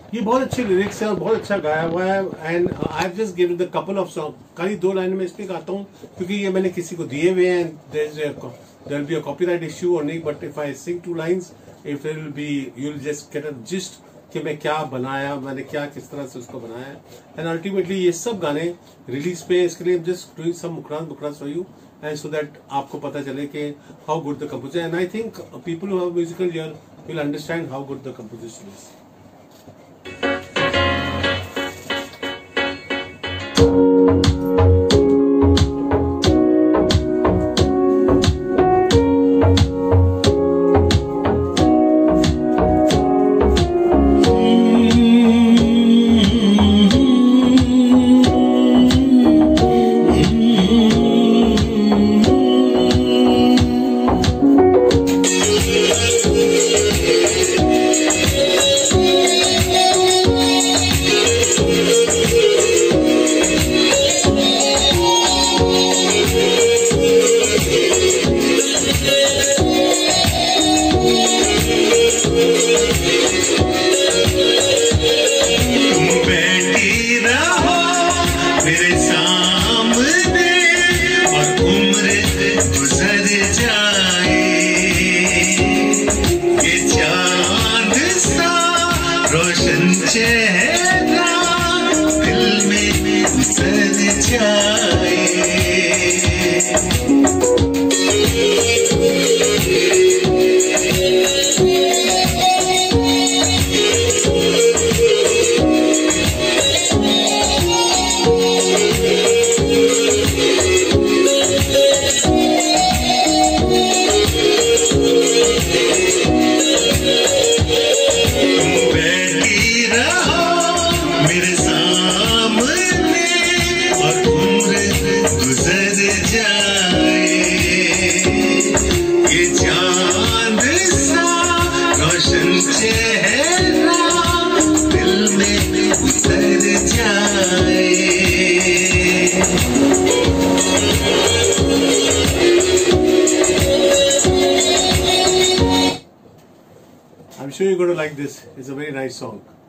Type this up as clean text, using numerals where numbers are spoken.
ये बहुत अच्छे लिरिक्स है और बहुत अच्छा गाया हुआ है। And I have just given the couple of song, खाली 2 लाइन में इसलिए गाता हूँ क्योंकि ये मैंने किसी को दिए हुए हैं। There will be a copyright issue और नहीं, but if I sing 2 lines it will be, you will just get a gist कि मैं क्या बनाया, मैंने क्या किस तरह से उसको बनाया है। एंड अल्टीमेटली ये सब गाने रिलीज पे, इसके लिए जस्ट डूइंग सम मुखरास for you and so that आपको पता चले कि how good the composition. And I think people who have musical ear will understand how good the composition is. रोशन चेहरा दिल में उतर जाए। मेरे सामने और उम्र गुजर जाए, ये चांद सा रोशन चेहरा दिल में उतर जाए। I'm sure you're going to like this. It's a very nice song.